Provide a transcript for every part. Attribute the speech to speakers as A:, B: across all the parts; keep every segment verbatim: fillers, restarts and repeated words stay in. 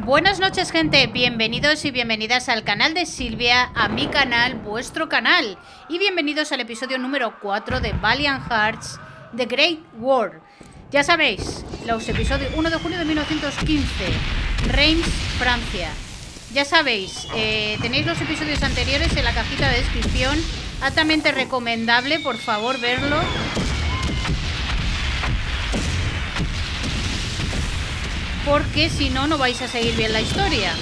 A: Buenas noches, gente, bienvenidos y bienvenidas al canal de Silvia, a mi canal, vuestro canal. Y bienvenidos al episodio número cuatro de Valiant Hearts, The Great War. Ya sabéis, los episodios uno de junio de mil novecientos quince, Reims, Francia. Ya sabéis, eh, tenéis los episodios anteriores en la cajita de descripción. Altamente recomendable, por favor, verlo. Porque si no, no vais a seguir bien la historia.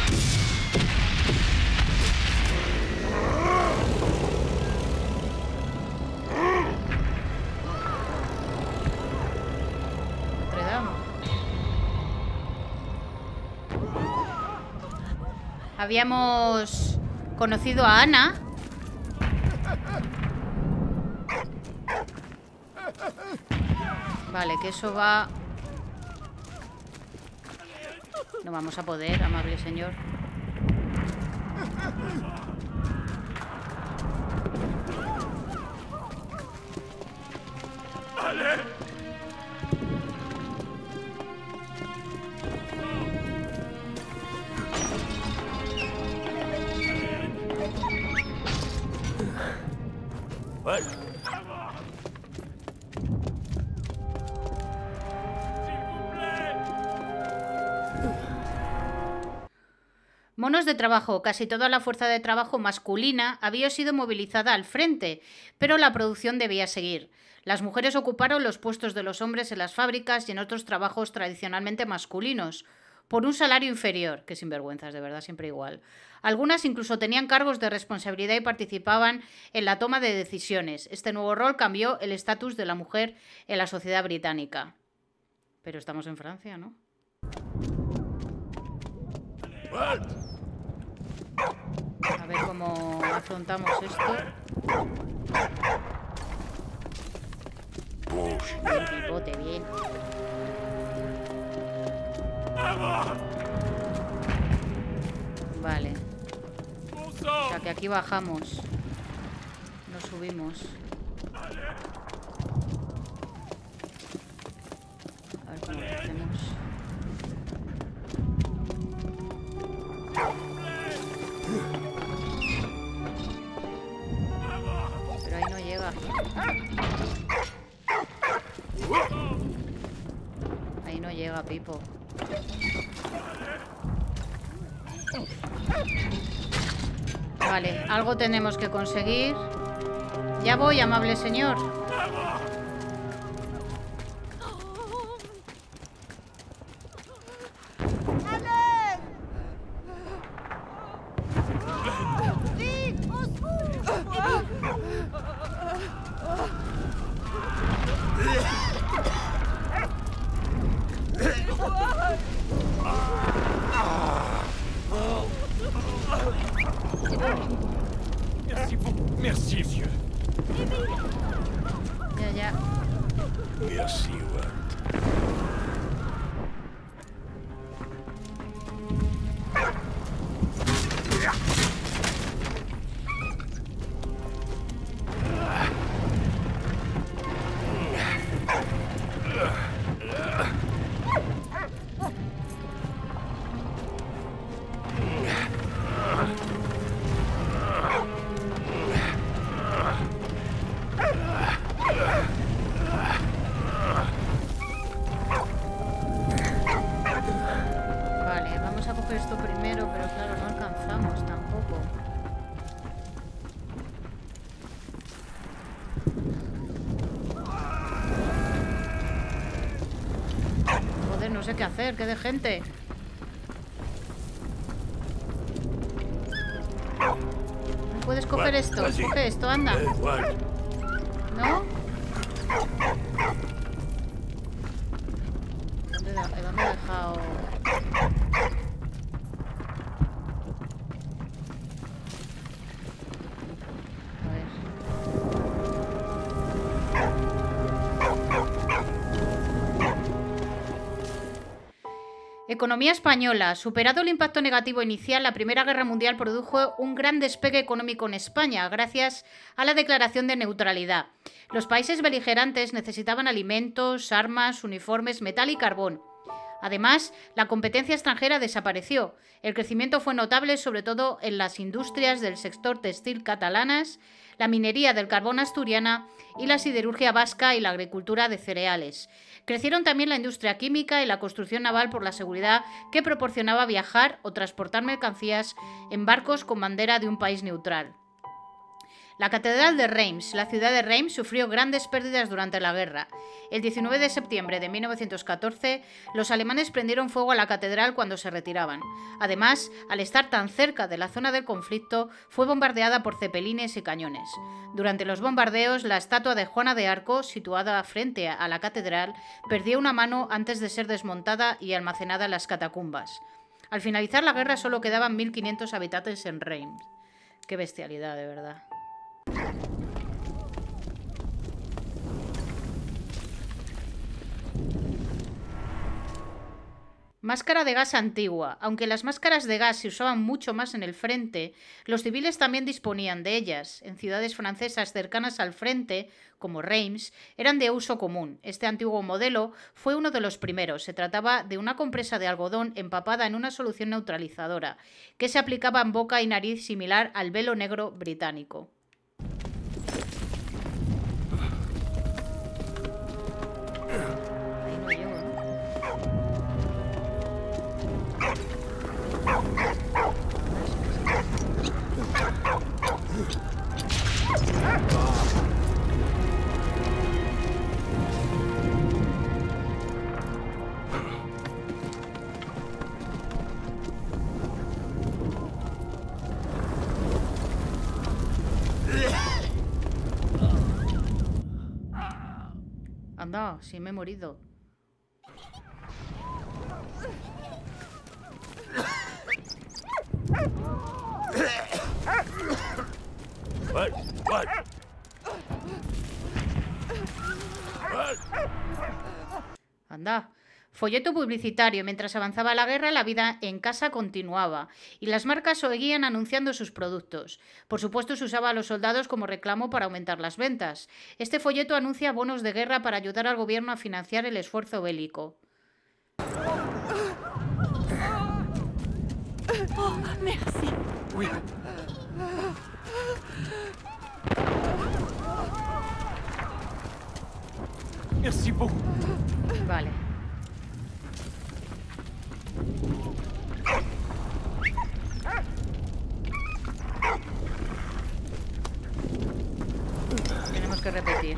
A: Habíamos conocido a Ana. Vale, que eso va... No vamos a poder, amable señor. Monos de trabajo. Casi toda la fuerza de trabajo masculina había sido movilizada al frente, pero la producción debía seguir. Las mujeres ocuparon los puestos de los hombres en las fábricas y en otros trabajos tradicionalmente masculinos, por un salario inferior, que sinvergüenzas, de verdad, siempre igual. Algunas incluso tenían cargos de responsabilidad y participaban en la toma de decisiones. Este nuevo rol cambió el estatus de la mujer en la sociedad británica. Pero estamos en Francia, ¿no? A ver cómo afrontamos esto. Bien, pipote, bien. Vale. O sea que aquí bajamos. No subimos. A ver cómo lo hacemos. Pero ahí no llega. Ahí no llega, Pipo. Vale, algo tenemos que conseguir. Ya voy, amable señor.
B: Merci, monsieur.
A: Ya, ya.
B: Merci, Walt.
A: Esto primero, pero claro, no alcanzamos tampoco. Joder, no sé qué hacer, qué de gente. ¿No puedes coger esto? Coge esto, anda. ¿No? ¿Dónde, dónde he dejado...? Economía española. Superado el impacto negativo inicial, la Primera Guerra Mundial produjo un gran despegue económico en España, gracias a la declaración de neutralidad. Los países beligerantes necesitaban alimentos, armas, uniformes, metal y carbón. Además, la competencia extranjera desapareció. El crecimiento fue notable sobre todo en las industrias del sector textil catalanas, la minería del carbón asturiana y la siderurgia vasca y la agricultura de cereales. Crecieron también la industria química y la construcción naval por la seguridad que proporcionaba viajar o transportar mercancías en barcos con bandera de un país neutral. La Catedral de Reims. La ciudad de Reims sufrió grandes pérdidas durante la guerra. El diecinueve de septiembre de mil novecientos catorce, los alemanes prendieron fuego a la catedral cuando se retiraban. Además, al estar tan cerca de la zona del conflicto, fue bombardeada por cepelines y cañones. Durante los bombardeos, la estatua de Juana de Arco, situada frente a la catedral, perdió una mano antes de ser desmontada y almacenada en las catacumbas. Al finalizar la guerra solo quedaban mil quinientos habitantes en Reims. Qué bestialidad, de verdad. Máscara de gas antigua. Aunque las máscaras de gas se usaban mucho más en el frente, los civiles también disponían de ellas. En ciudades francesas cercanas al frente, como Reims, eran de uso común. Este antiguo modelo fue uno de los primeros. Se trataba de una compresa de algodón empapada en una solución neutralizadora, que se aplicaba en boca y nariz similar al velo negro británico. Anda, sí me he morido.
B: What? What? What?
A: Anda. Folleto publicitario. Mientras avanzaba la guerra, la vida en casa continuaba y las marcas seguían anunciando sus productos. Por supuesto, se usaba a los soldados como reclamo para aumentar las ventas. Este folleto anuncia bonos de guerra para ayudar al gobierno a financiar el esfuerzo bélico.
C: Oh, merci.
B: Oui. Merci beaucoup.
A: Vale. Tenemos que repetir.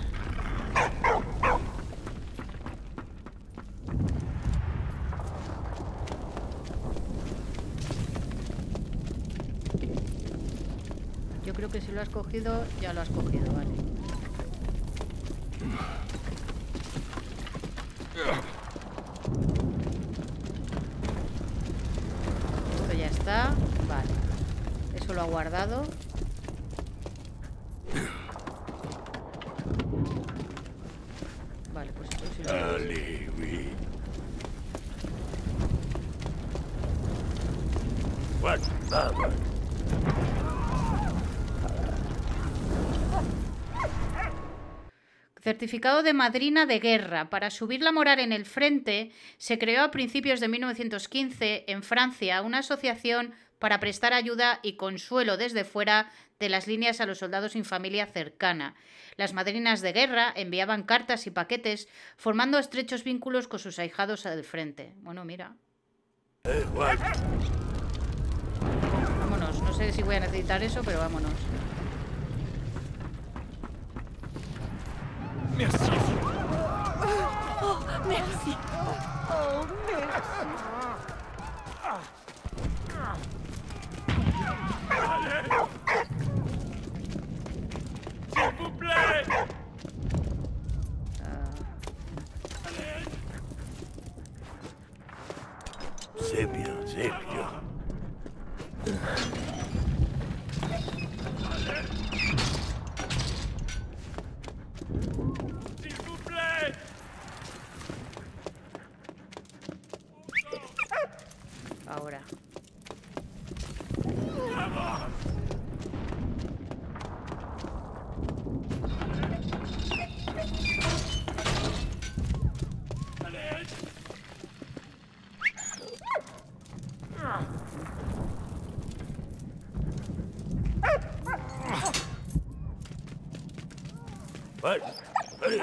A: Yo creo que si lo has cogido, ya lo has cogido, vale. Esto ya está, vale. Eso lo ha guardado. Vale, pues esto sí lo ha guardado.
B: Allez, oui. What? Ah, what?
A: Certificado de madrina de guerra. Para subir la moral en el frente, se creó a principios de mil novecientos quince en Francia una asociación para prestar ayuda y consuelo desde fuera de las líneas a los soldados sin familia cercana. Las madrinas de guerra enviaban cartas y paquetes, formando estrechos vínculos con sus ahijados del frente. Bueno, mira.
B: Eh, what?
A: Vámonos. No sé si voy a necesitar eso, pero vámonos.
B: Merci.
C: Oh, merci. Oh, merci.
B: Allez. S'il vous plaît. C'est bien, c'est bien. S'il vous plaît.
A: Ahora.
B: What? Hurry.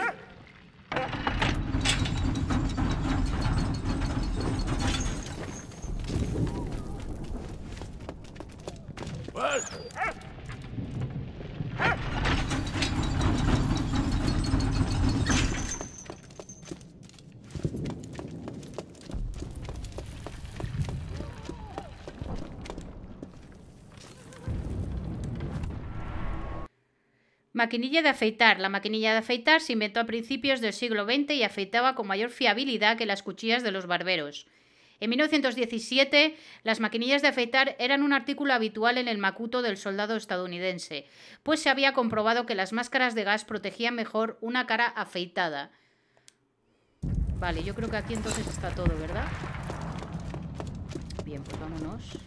B: What?
A: Maquinilla de afeitar. La maquinilla de afeitar se inventó a principios del siglo veinte y afeitaba con mayor fiabilidad que las cuchillas de los barberos. En mil novecientos diecisiete, las maquinillas de afeitar eran un artículo habitual en el macuto del soldado estadounidense, pues se había comprobado que las máscaras de gas protegían mejor una cara afeitada. Vale, yo creo que aquí entonces está todo, ¿verdad? Bien, pues vámonos.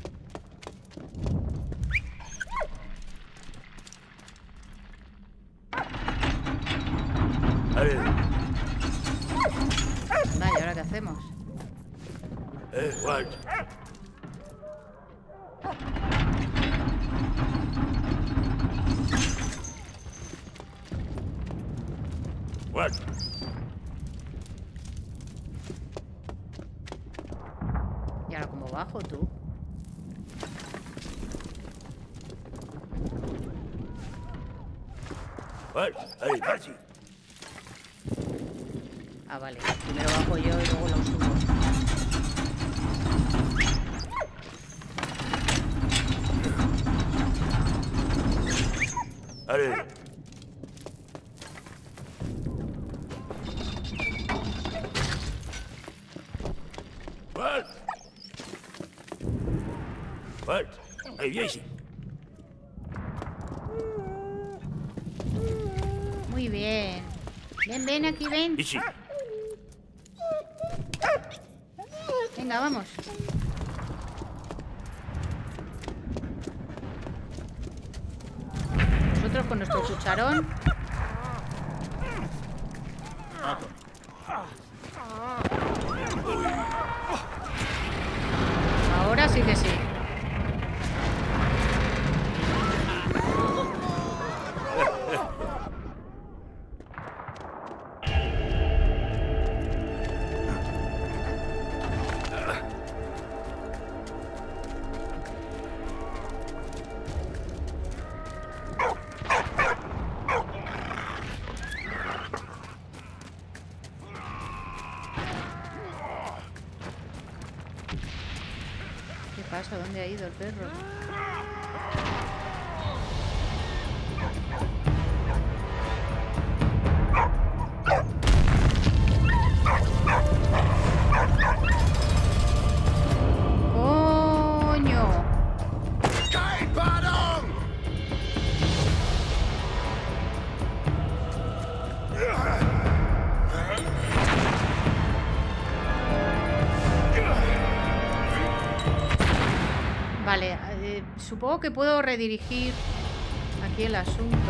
B: Hurry.
A: Anda, ¿y ahora qué hacemos?
B: Eh, what? What?
A: ¿Y ahora cómo bajo, tú?
B: What? Hurry, Marcy.
A: Ah, vale. Primero bajo yo y luego lo subo.
B: Hurry. What? What? Hey, Jesse.
A: Muy bien. Ven, ven aquí, ven.
B: Jesse.
A: Venga, vamos. Nosotros con nuestro cucharón. Ahora sí que sí. ¿Qué pasa? ¿Dónde ha ido el perro? ¡Coño! Vale, eh, supongo que puedo redirigir aquí el asunto.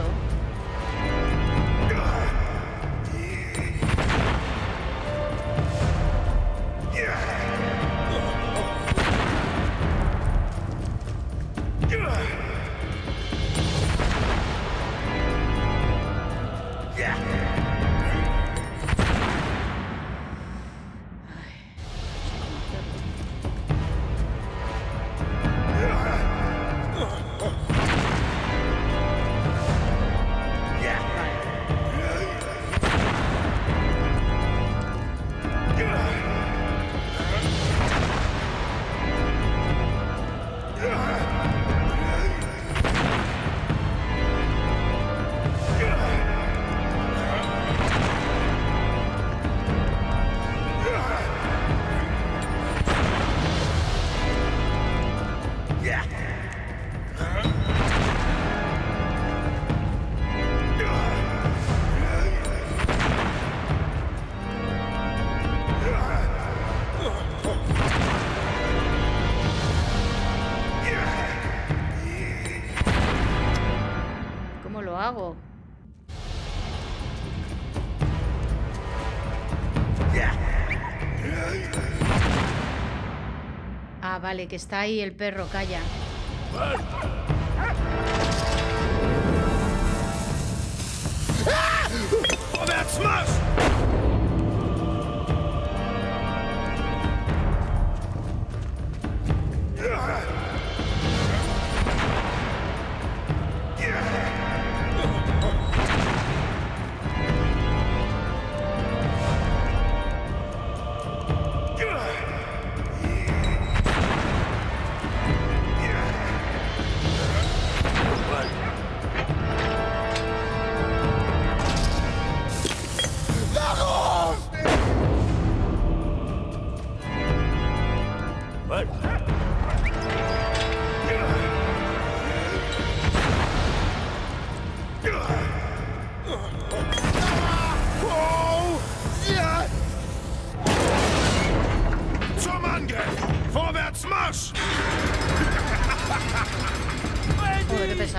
A: ¿Cómo lo hago? Ah, vale, que está ahí el perro, calla.
B: What?
A: ¡Ah!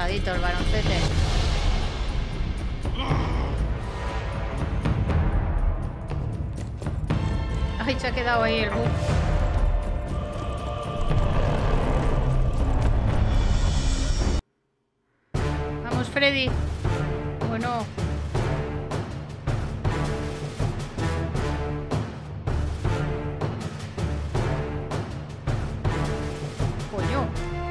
A: pesadito el baloncete. Ay, se ha quedado ahí el bug. Vamos, Freddy. Bueno. Coño.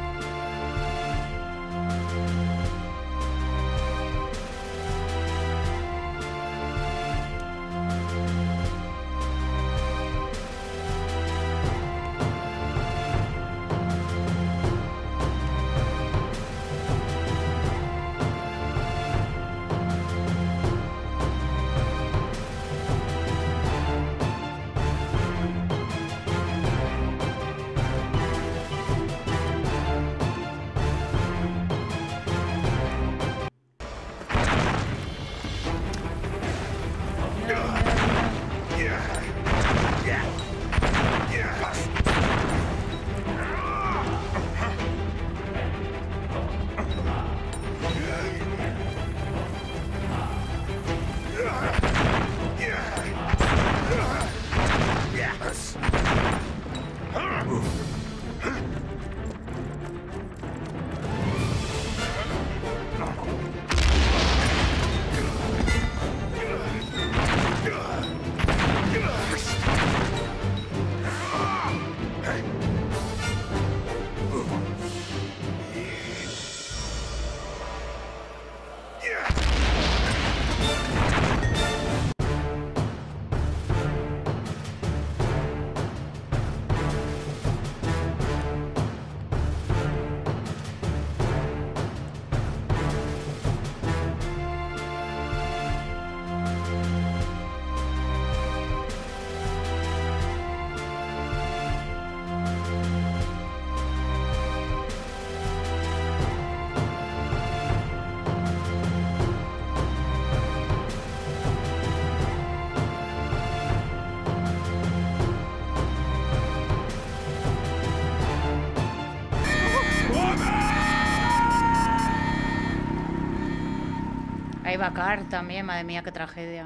A: Ahí va Carl también, madre mía, qué tragedia.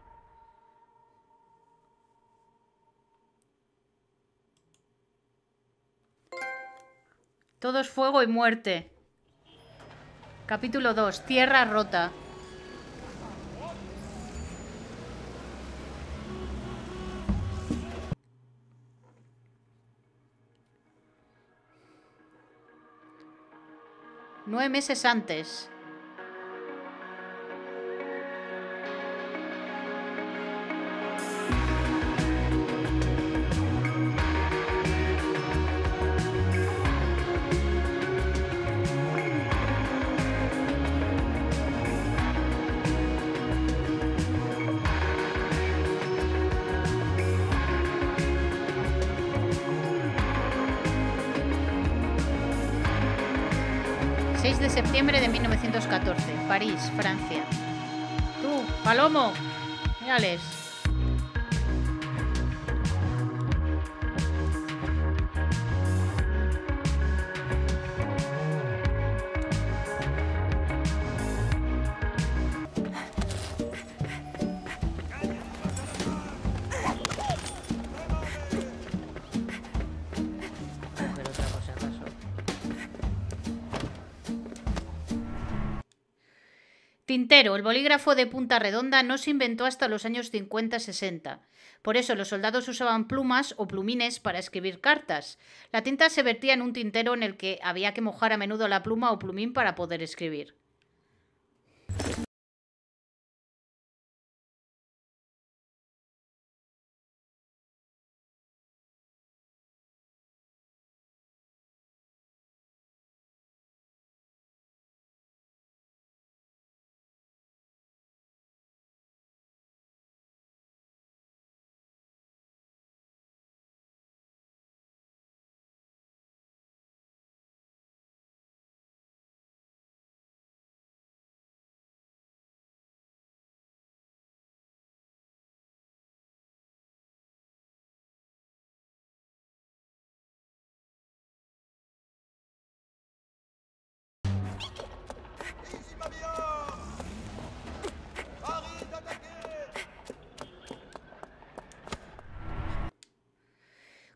A: Todo es fuego y muerte. Capítulo dos. Tierra rota. Nueve meses antes. seis de septiembre de mil novecientos catorce, París, Francia. Tú, Palomo, mírales. Coger otra cosa, acaso. Tintero, el bolígrafo de punta redonda no se inventó hasta los años cincuenta sesenta. Por eso los soldados usaban plumas o plumines para escribir cartas. La tinta se vertía en un tintero en el que había que mojar a menudo la pluma o plumín para poder escribir.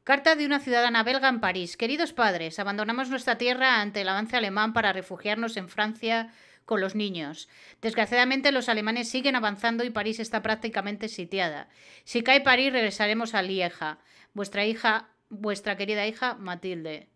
A: Carta de una ciudadana belga en París. Queridos padres, abandonamos nuestra tierra ante el avance alemán para refugiarnos en Francia con los niños. Desgraciadamente los alemanes siguen avanzando y París está prácticamente sitiada. Si cae París regresaremos a Lieja. Vuestra hija, vuestra querida hija Matilde.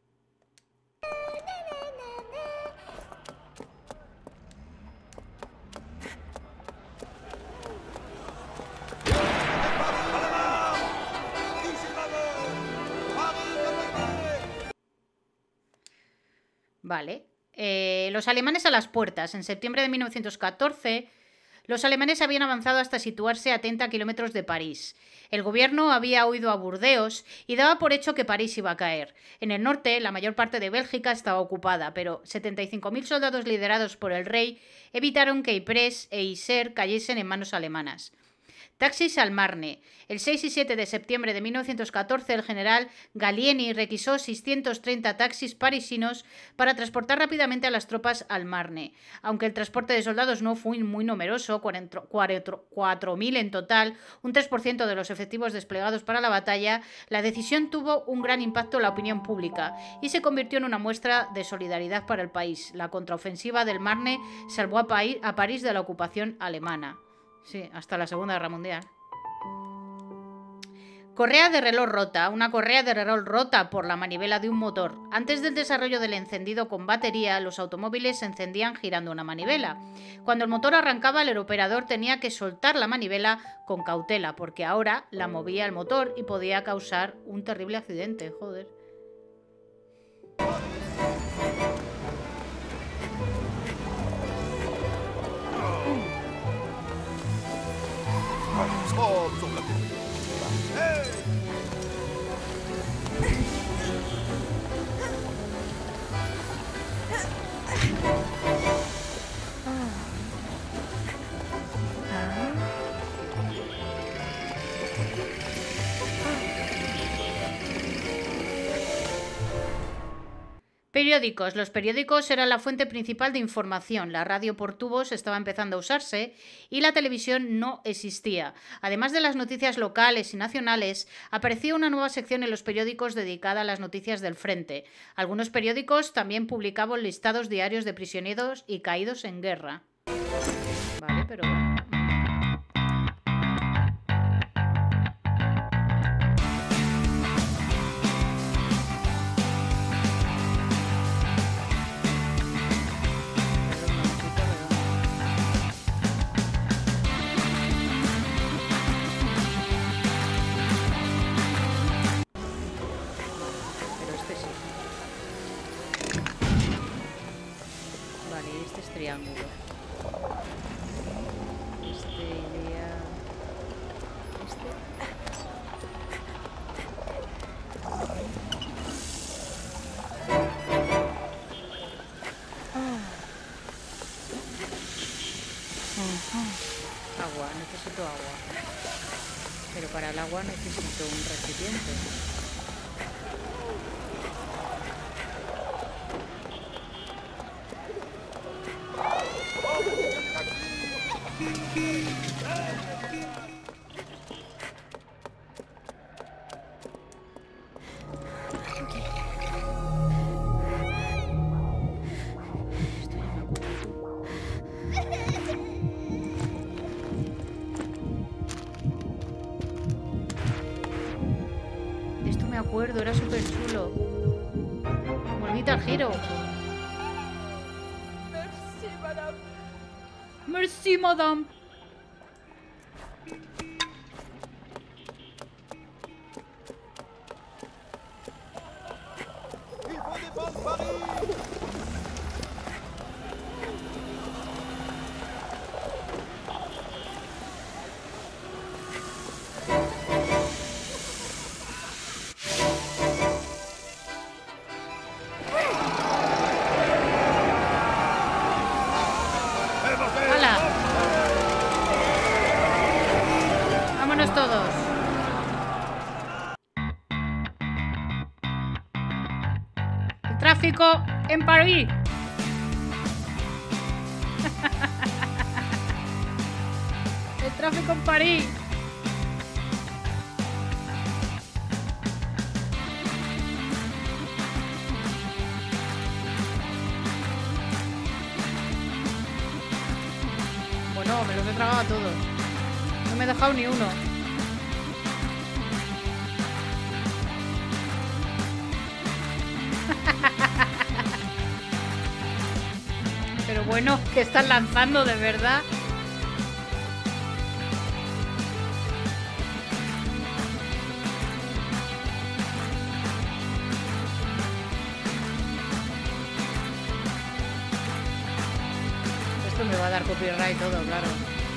A: Vale. Eh, los alemanes a las puertas. En septiembre de mil novecientos catorce, los alemanes habían avanzado hasta situarse a treinta kilómetros de París. El gobierno había huido a Burdeos y daba por hecho que París iba a caer. En el norte, la mayor parte de Bélgica estaba ocupada, pero setenta y cinco mil soldados liderados por el rey evitaron que Ypres e Isère cayesen en manos alemanas. Taxis al Marne. El seis y siete de septiembre de mil novecientos catorce, el general Gallieni requisó seiscientos treinta taxis parisinos para transportar rápidamente a las tropas al Marne. Aunque el transporte de soldados no fue muy numeroso, cuatro mil en total, un tres por ciento de los efectivos desplegados para la batalla, la decisión tuvo un gran impacto en la opinión pública y se convirtió en una muestra de solidaridad para el país. La contraofensiva del Marne salvó a, Paí- a París de la ocupación alemana. Sí, hasta la Segunda Guerra Mundial. Correa de reloj rota. Una correa de reloj rota por la manivela de un motor. Antes del desarrollo del encendido con batería, los automóviles se encendían girando una manivela. Cuando el motor arrancaba, el operador tenía que soltar la manivela con cautela, porque ahora la movía el motor y podía causar un terrible accidente. Joder. Periódicos. Los periódicos eran la fuente principal de información. La radio por tubos estaba empezando a usarse y la televisión no existía. Además de las noticias locales y nacionales, aparecía una nueva sección en los periódicos dedicada a las noticias del frente. Algunos periódicos también publicaban listados diarios de prisioneros y caídos en guerra. Vale, pero... triángulo. Este iría... Este... Agua, necesito agua. Pero para el agua necesito un recipiente. Era súper chulo. Como el Guitar Hero.
C: Merci, madame.
A: Merci, madame. Todos. El tráfico en París. El tráfico en París. no, me los he tragado a todos. No me he dejado ni uno. Pero bueno, ¿qué están lanzando de verdad? Esto me va a dar copyright todo, claro.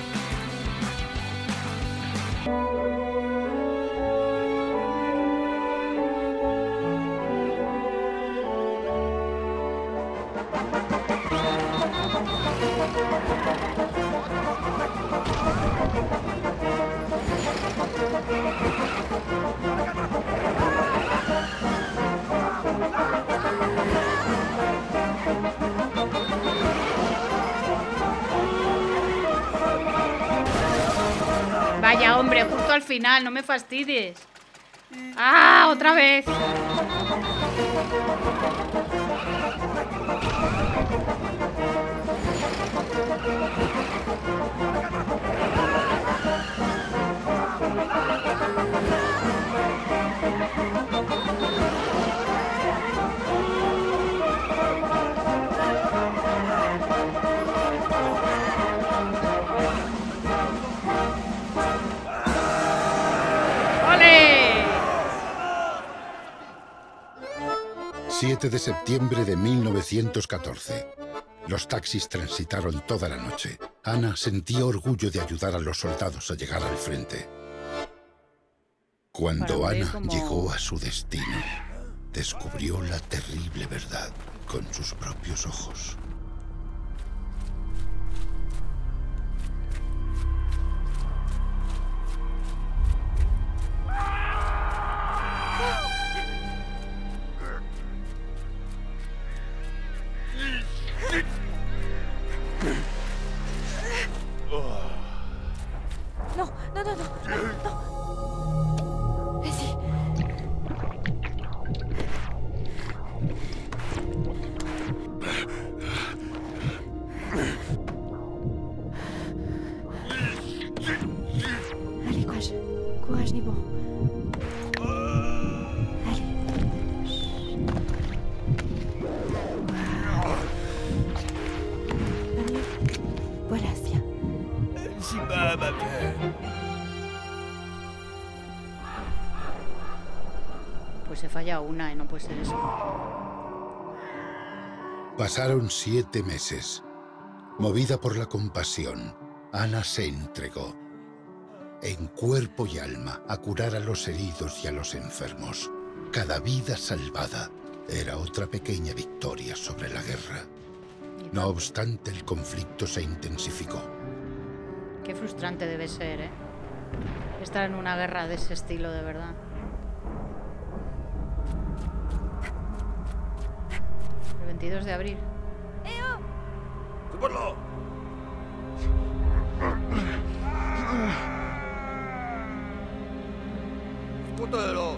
A: Vaya, hombre, justo al final, no me fastidies. ¡Ah, otra vez!
D: siete de septiembre de mil novecientos catorce. Los taxis transitaron toda la noche. Ana sentía orgullo de ayudar a los soldados a llegar al frente. Cuando Ana como... llegó a su destino, descubrió la terrible verdad con sus propios ojos.
C: Non, non, non, non, non. Vas-y. Allez, courage. Courage, Nibon. Allez. Va mieux. Voilà, tiens.
B: C'est pas ma peur.
A: Pues he fallado una y no puede ser eso.
D: Pasaron siete meses. Movida por la compasión, Ana se entregó, en cuerpo y alma, a curar a los heridos y a los enfermos. Cada vida salvada era otra pequeña victoria sobre la guerra. No obstante, el conflicto se intensificó.
A: Qué frustrante debe ser, ¿eh? Estar en una guerra de ese estilo, de verdad. El veintidós de abril.
B: ¡Súperlo! ¡Pútalo!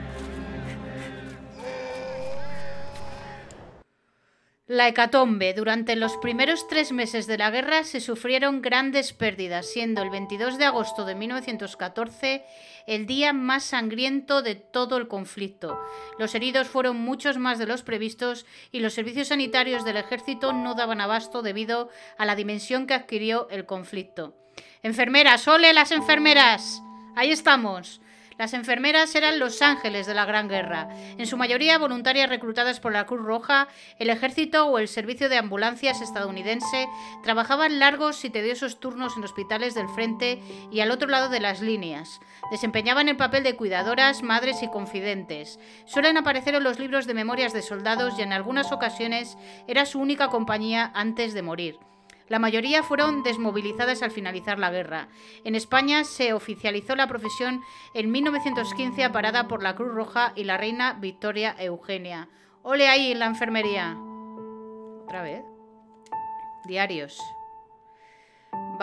A: La hecatombe. Durante los primeros tres meses de la guerra se sufrieron grandes pérdidas, siendo el veintidós de agosto de mil novecientos catorce el día más sangriento de todo el conflicto. Los heridos fueron muchos más de los previstos y los servicios sanitarios del ejército no daban abasto debido a la dimensión que adquirió el conflicto. Enfermeras, ¡ole las enfermeras! Ahí estamos. Las enfermeras eran los ángeles de la Gran Guerra, en su mayoría voluntarias reclutadas por la Cruz Roja, el ejército o el servicio de ambulancias estadounidense. Trabajaban largos y tediosos turnos en hospitales del frente y al otro lado de las líneas. Desempeñaban el papel de cuidadoras, madres y confidentes. Suelen aparecer en los libros de memorias de soldados y en algunas ocasiones era su única compañía antes de morir. La mayoría fueron desmovilizadas al finalizar la guerra. En España se oficializó la profesión en mil novecientos quince, aparada por la Cruz Roja y la reina Victoria Eugenia. ¡Ole ahí en la enfermería! ¿Otra vez? Diarios. Vale.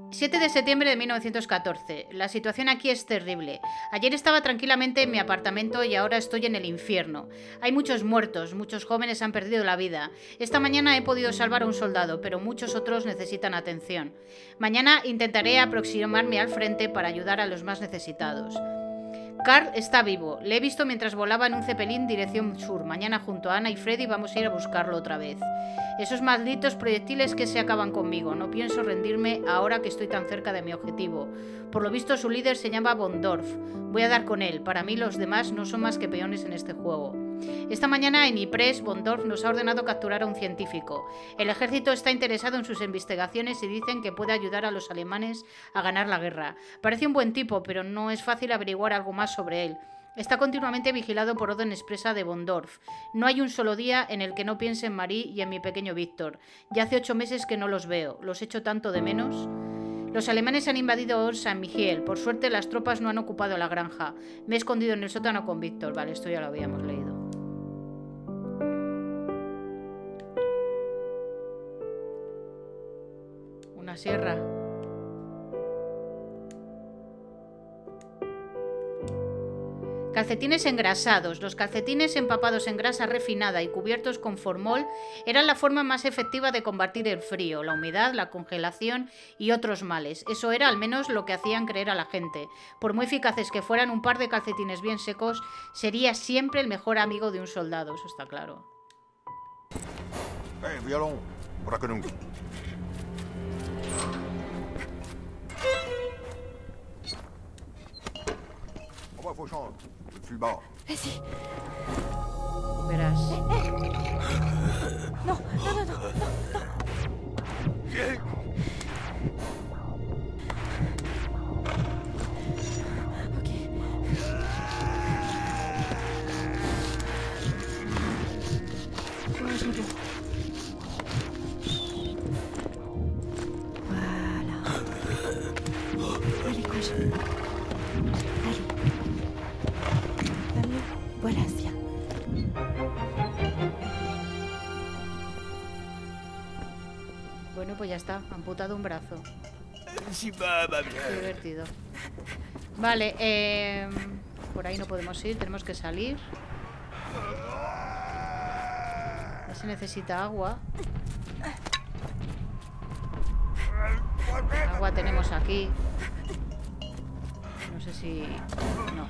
A: siete de septiembre de mil novecientos catorce. La situación aquí es terrible. Ayer estaba tranquilamente en mi apartamento y ahora estoy en el infierno. Hay muchos muertos, muchos jóvenes han perdido la vida. Esta mañana he podido salvar a un soldado, pero muchos otros necesitan atención. Mañana intentaré aproximarme al frente para ayudar a los más necesitados. Carl está vivo. Le he visto mientras volaba en un cepelín dirección sur. Mañana junto a Ana y Freddy vamos a ir a buscarlo otra vez. Esos malditos proyectiles que se acaban conmigo. No pienso rendirme ahora que estoy tan cerca de mi objetivo. Por lo visto su líder se llama von Dorf. Voy a dar con él. Para mí los demás no son más que peones en este juego. Esta mañana en Ypres, von Dorf nos ha ordenado capturar a un científico. El ejército está interesado en sus investigaciones y dicen que puede ayudar a los alemanes a ganar la guerra. Parece un buen tipo, pero no es fácil averiguar algo más sobre él. Está continuamente vigilado por orden expresa de von Dorf. No hay un solo día en el que no piense en Marie y en mi pequeño Víctor. Ya hace ocho meses que no los veo. ¿Los echo tanto de menos? Los alemanes han invadido Saint-Mihiel. Por suerte las tropas no han ocupado la granja. Me he escondido en el sótano con Víctor. Vale, esto ya lo habíamos leído. Una sierra. Calcetines engrasados. Los calcetines empapados en grasa refinada y cubiertos con formol eran la forma más efectiva de combatir el frío, la humedad, la congelación y otros males. Eso era al menos lo que hacían creer a la gente. Por muy eficaces que fueran, un par de calcetines bien secos sería siempre el mejor amigo de un soldado, eso está claro.
B: Eh, violon, para que nunca.
C: Vas-y.
A: Verás.
C: Non, non, non, non, non, non. Ok. Courage, Nico. Voilà. Allez, courage. Allez. Allez, voilà, Sia.
A: Bueno, pues ya está. Amputado un brazo.
B: Si va, va
A: Qué
B: bien.
A: divertido. Vale, eh, por ahí no podemos ir. Tenemos que salir. Ya se necesita agua. Agua tenemos aquí. No sé si... No.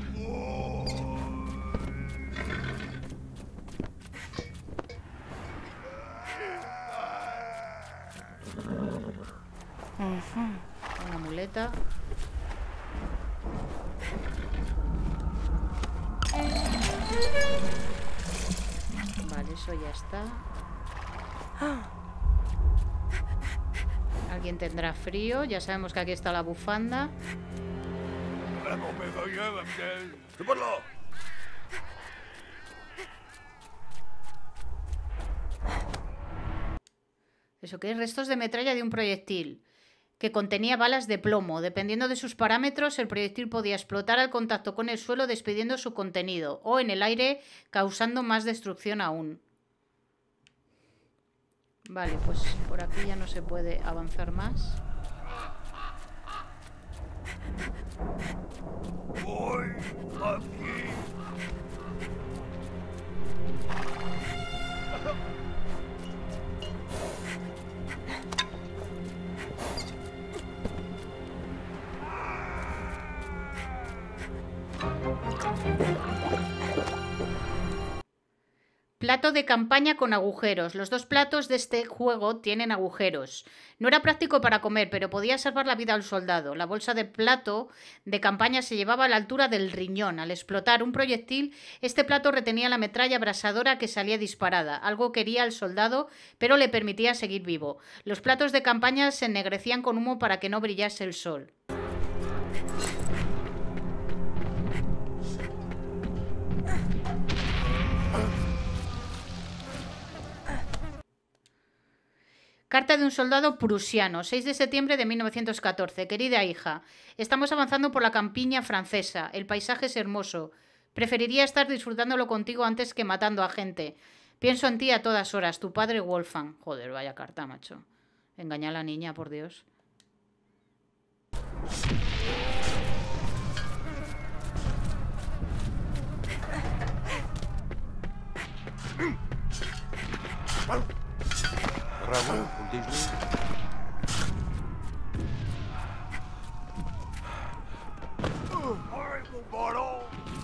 A: Una muleta. Vale, eso ya está. Alguien tendrá frío. Ya sabemos que aquí está la bufanda.
B: Vamos, me voy a bajar. ¡Súperlo!
A: ¿Eso qué es? Restos de metralla de un proyectil que contenía balas de plomo. Dependiendo de sus parámetros, el proyectil podía explotar al contacto con el suelo despidiendo su contenido o en el aire causando más destrucción aún. Vale, pues por aquí ya no se puede avanzar más.
B: Voy aquí.
A: Plato de campaña con agujeros. Los dos platos de este juego tienen agujeros. No era práctico para comer, pero podía salvar la vida al soldado. La bolsa de plato de campaña se llevaba a la altura del riñón. Al explotar un proyectil, este plato retenía la metralla abrasadora que salía disparada. Algo quería al soldado, pero le permitía seguir vivo. Los platos de campaña se ennegrecían con humo para que no brillase el sol. Carta de un soldado prusiano, seis de septiembre de mil novecientos catorce. Querida hija, estamos avanzando por la campiña francesa. El paisaje es hermoso. Preferiría estar disfrutándolo contigo antes que matando a gente. Pienso en ti a todas horas, tu padre Wolfgang. Joder, vaya carta, macho. Engaña a la niña, por Dios.
B: Bravo, continue. Horrible bottle.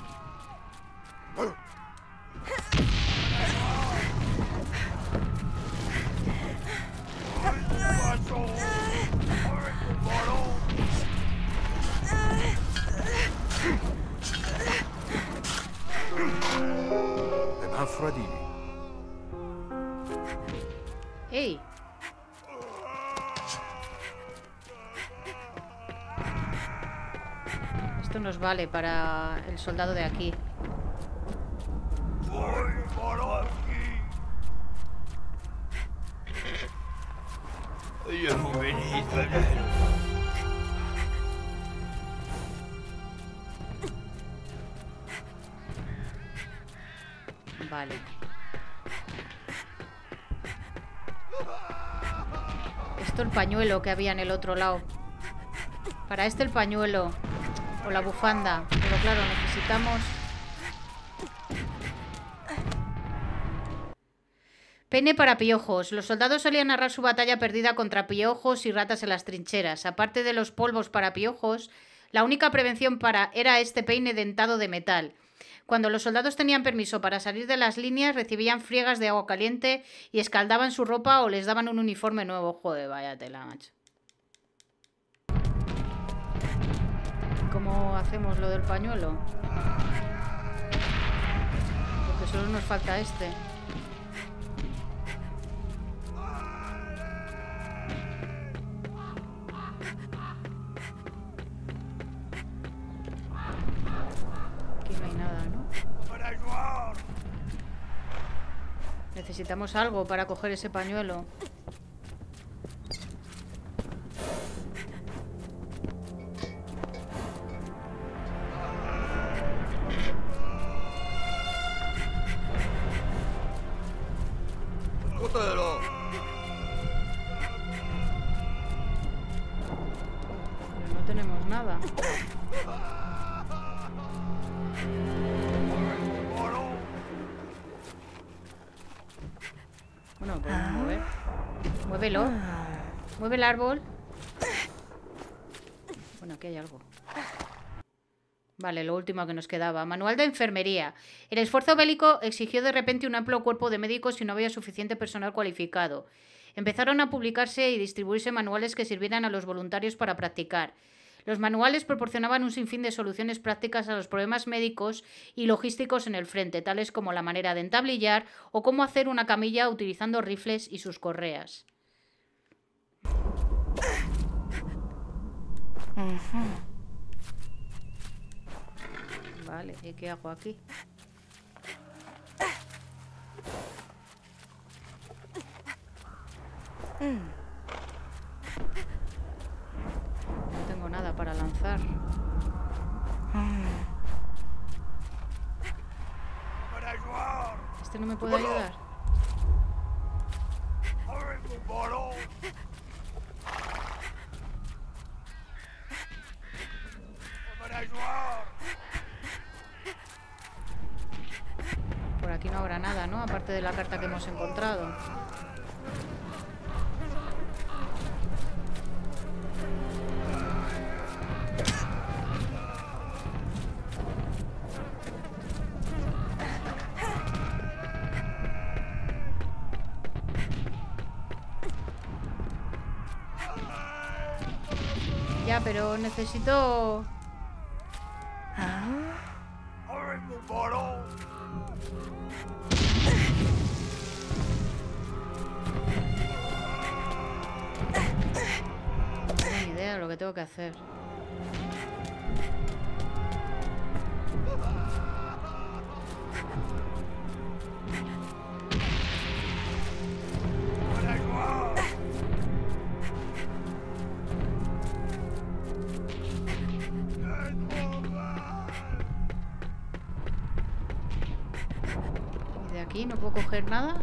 A: ¡Ey! Esto nos vale para el soldado de aquí. Vale. Esto el pañuelo que había en el otro lado. Para este el pañuelo. O la bufanda. Pero claro, necesitamos... Peine para piojos. Los soldados solían narrar su batalla perdida contra piojos y ratas en las trincheras. Aparte de los polvos para piojos, la única prevención para era este peine dentado de metal. Cuando los soldados tenían permiso para salir de las líneas, recibían friegas de agua caliente y escaldaban su ropa o les daban un uniforme nuevo. Joder, vaya tela, macho. ¿Cómo hacemos lo del pañuelo? Porque solo nos falta este. Aquí no hay nada, ¿no? Necesitamos algo para coger ese pañuelo.
B: ¡Cótelo!
A: Pero no tenemos nada. Bueno, podemos mover. Muévelo. Mueve el árbol. Bueno, aquí hay algo. Vale, lo último que nos quedaba. Manual de enfermería. El esfuerzo bélico exigió de repente un amplio cuerpo de médicos y no había suficiente personal cualificado. Empezaron a publicarse y distribuirse manuales que sirvieran a los voluntarios para practicar. Los manuales proporcionaban un sinfín de soluciones prácticas a los problemas médicos y logísticos en el frente, tales como la manera de entablillar o cómo hacer una camilla utilizando rifles y sus correas. Vale, ¿y qué hago aquí? No tengo nada para lanzar. ¿Este no me puede ayudar? Por aquí no habrá nada, ¿no? Aparte de la carta que hemos encontrado. Ya, pero necesito... No tengo ni idea de lo que tengo que hacer. ¿Y de aquí no puedo coger nada?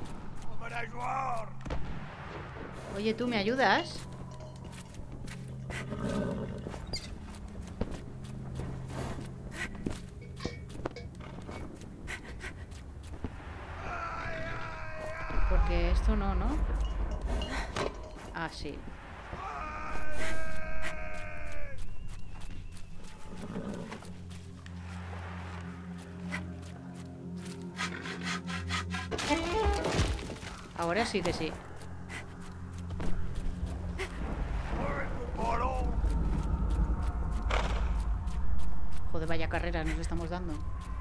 A: Oye, ¿tú me ayudas? Ah, sí. Ahora sí que sí. Joder, vaya carrera nos estamos dando.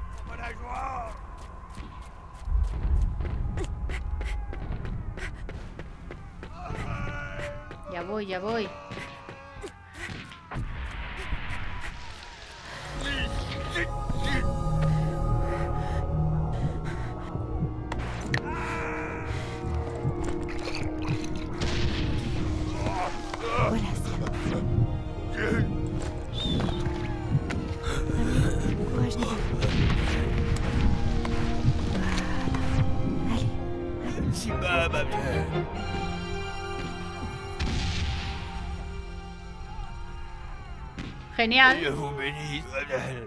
A: Ya voy, ya voy. Genial.
B: Dieu vous bénisse, Adèle.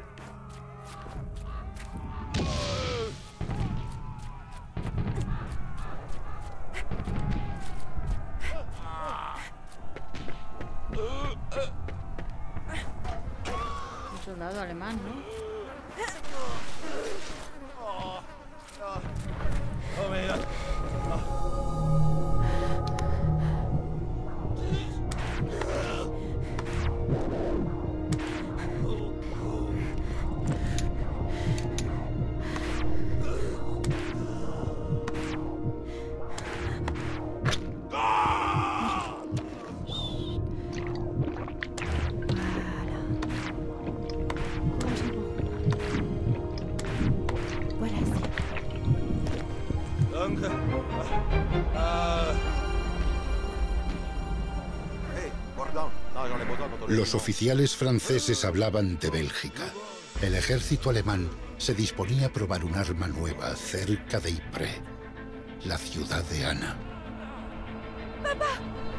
A: Un soldado alemán, ¿no?
B: Oh merde.
D: Los oficiales franceses hablaban de Bélgica. El ejército alemán se disponía a probar un arma nueva cerca de Ypres, la ciudad de Ana.
C: ¡Papá!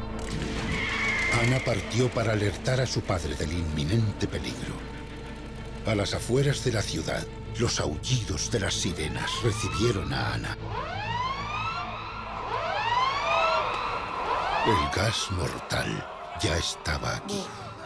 D: Ana partió para alertar a su padre del inminente peligro. A las afueras de la ciudad, los aullidos de las sirenas recibieron a Ana. El gas mortal ya estaba aquí.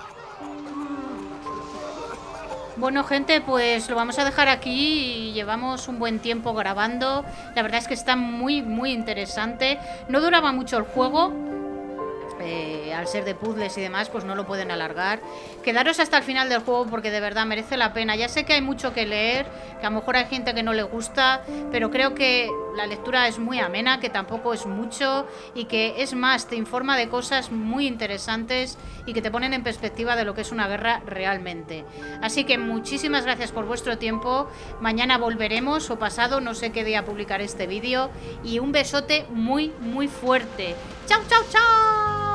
A: Bueno, gente, pues lo vamos a dejar aquí y llevamos un buen tiempo grabando. La verdad es que está muy, muy interesante. No duraba mucho el juego. Eh, al ser de puzzles y demás, pues no lo pueden alargar. Quedaros hasta el final del juego porque de verdad merece la pena. Ya sé que hay mucho que leer, que a lo mejor hay gente que no le gusta, pero creo que la lectura es muy amena, que tampoco es mucho y que es más, te informa de cosas muy interesantes y que te ponen en perspectiva de lo que es una guerra realmente. Así que muchísimas gracias por vuestro tiempo. Mañana volveremos o pasado, no sé qué día publicaré este vídeo, y un besote muy, muy fuerte. ¡Chao, chao, chao!